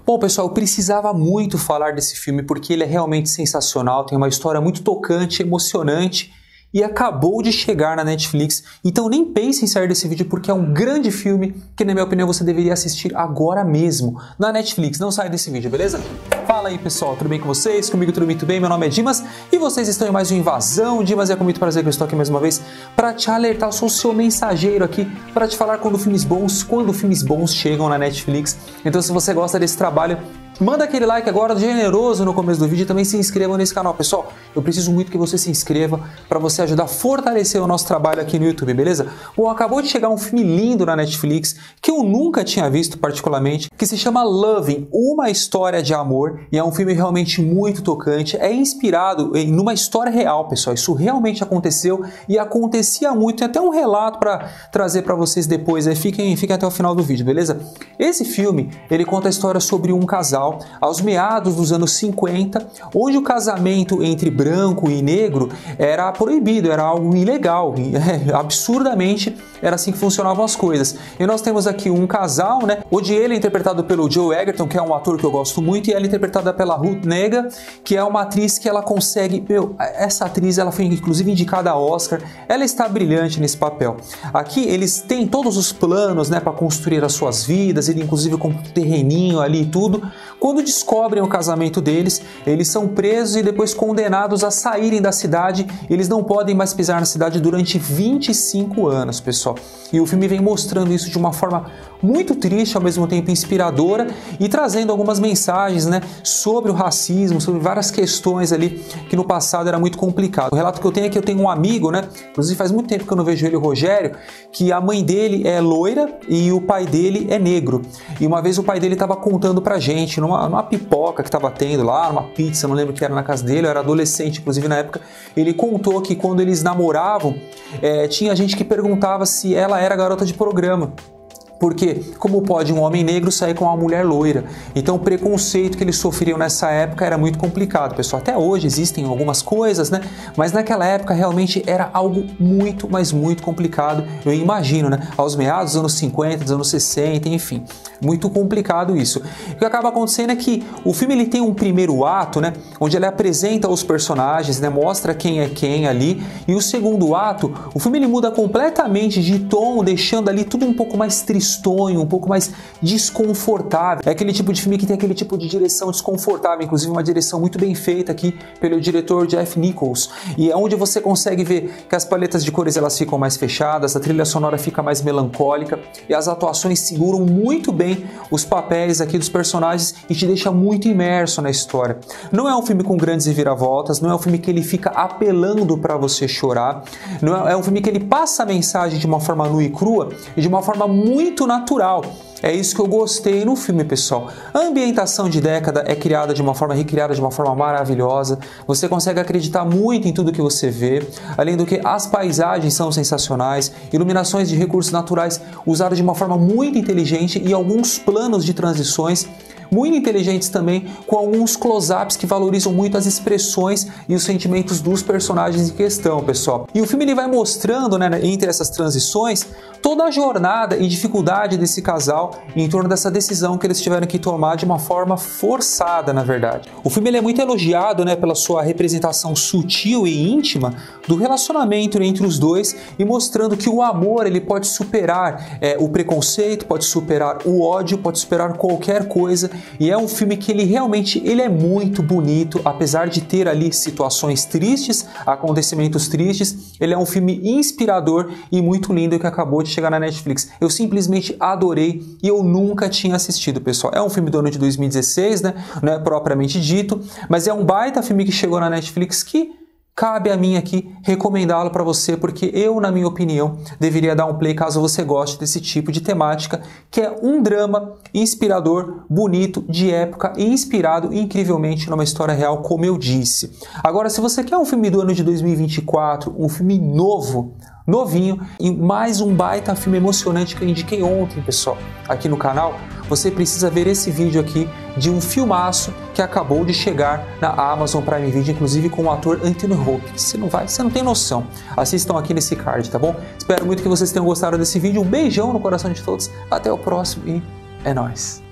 Bom, pessoal, eu precisava muito falar desse filme porque ele é realmente sensacional, tem uma história muito tocante, emocionante e acabou de chegar na Netflix. Então nem pense em sair desse vídeo porque é um grande filme que, na minha opinião, você deveria assistir agora mesmo na Netflix. Não saia desse vídeo, beleza? Fala aí, pessoal, tudo bem com vocês? Comigo tudo muito bem, meu nome é Dimas e vocês estão em mais um Invasão Dimas e é com muito prazer que eu estou aqui mais uma vez para te alertar. Eu sou o seu mensageiro aqui para te falar quando filmes bons chegam na Netflix. Então se você gosta desse trabalho, manda aquele like agora generoso no começo do vídeo e também se inscreva nesse canal. Pessoal, eu preciso muito que você se inscreva para você ajudar a fortalecer o nosso trabalho aqui no YouTube, beleza? Bom, acabou de chegar um filme lindo na Netflix que eu nunca tinha visto particularmente, que se chama Loving, uma história de amor, e é um filme realmente muito tocante, é inspirado em uma história real, pessoal. Isso realmente aconteceu e acontecia muito, tem até um relato para trazer para vocês depois, aí fiquem até o final do vídeo, beleza? Esse filme, ele conta a história sobre um casal aos meados dos anos 50, onde o casamento entre branco e negro era proibido, era algo ilegal, absurdamente era assim que funcionavam as coisas. E nós temos aqui um casal, né, onde ele é interpretado pelo Joel Edgerton, que é um ator que eu gosto muito, e ela é interpretada pela Ruth Negga, que é uma atriz que ela consegue, essa atriz ela foi inclusive indicada a Oscar, ela está brilhante nesse papel. Aqui eles têm todos os planos, né, para construir as suas vidas, ele inclusive com um terreninho ali e tudo. Quando descobrem o casamento deles, eles são presos e depois condenados a saírem da cidade. Eles não podem mais pisar na cidade durante 25 anos, pessoal. E o filme vem mostrando isso de uma forma muito triste, ao mesmo tempo inspiradora, e trazendo algumas mensagens, né, sobre o racismo, sobre várias questões ali que no passado era muito complicado. O relato que eu tenho é que eu tenho um amigo, né, inclusive faz muito tempo que eu não vejo ele, o Rogério, que a mãe dele é loira e o pai dele é negro. E uma vez o pai dele estava contando pra gente, numa pipoca que estava tendo lá, numa pizza, não lembro o que era na casa dele, eu era adolescente, inclusive na época, ele contou que quando eles namoravam, tinha gente que perguntava se ela era garota de programa. Porque como pode um homem negro sair com uma mulher loira? Então o preconceito que eles sofriam nessa época era muito complicado, pessoal. Até hoje existem algumas coisas, né? Mas naquela época realmente era algo muito, mas muito complicado. Eu imagino, né? Aos meados dos anos 50, dos anos 60, enfim. Muito complicado isso. O que acaba acontecendo é que o filme ele tem um primeiro ato, né? Onde ele apresenta os personagens, né? Mostra quem é quem ali. E o segundo ato, o filme ele muda completamente de tom, deixando ali tudo um pouco mais triste, um pouco mais desconfortável. É aquele tipo de filme que tem aquele tipo de direção desconfortável, inclusive uma direção muito bem feita aqui pelo diretor Jeff Nichols, e é onde você consegue ver que as paletas de cores elas ficam mais fechadas, a trilha sonora fica mais melancólica e as atuações seguram muito bem os papéis aqui dos personagens e te deixa muito imerso na história. Não é um filme com grandes reviravoltas, não é um filme que ele fica apelando para você chorar, não é um filme que ele passa a mensagem de uma forma nua e crua e de uma forma muito natural. É isso que eu gostei no filme, pessoal. A ambientação de década é recriada de uma forma maravilhosa. Você consegue acreditar muito em tudo que você vê. Além do que, as paisagens são sensacionais, iluminações de recursos naturais usadas de uma forma muito inteligente e alguns planos de transições muito inteligentes também, com alguns close-ups que valorizam muito as expressões e os sentimentos dos personagens em questão, pessoal. E o filme ele vai mostrando, né, entre essas transições, toda a jornada e dificuldade desse casal em torno dessa decisão que eles tiveram que tomar de uma forma forçada, na verdade. O filme ele é muito elogiado, né, pela sua representação sutil e íntima do relacionamento entre os dois e mostrando que o amor ele pode superar o preconceito, pode superar o ódio, pode superar qualquer coisa. E é um filme que ele realmente é muito bonito, apesar de ter ali situações tristes, acontecimentos tristes, ele é um filme inspirador e muito lindo que acabou de chegar na Netflix. Eu simplesmente adorei e eu nunca tinha assistido, pessoal. É um filme do ano de 2016, né? Não é propriamente dito, mas é um baita filme que chegou na Netflix que cabe a mim aqui recomendá-lo para você, porque eu, na minha opinião, deveria dar um play caso você goste desse tipo de temática, que é um drama inspirador, bonito, de época e inspirado incrivelmente numa história real, como eu disse. Agora, se você quer um filme do ano de 2024, um filme novinho e mais um baita filme emocionante que eu indiquei ontem, pessoal, aqui no canal, você precisa ver esse vídeo aqui de um filmaço que acabou de chegar na Amazon Prime Video, inclusive com o ator Anthony Hopkins. Você não tem noção. Assistam aqui nesse card, tá bom? Espero muito que vocês tenham gostado desse vídeo. Um beijão no coração de todos. Até o próximo e é nóis.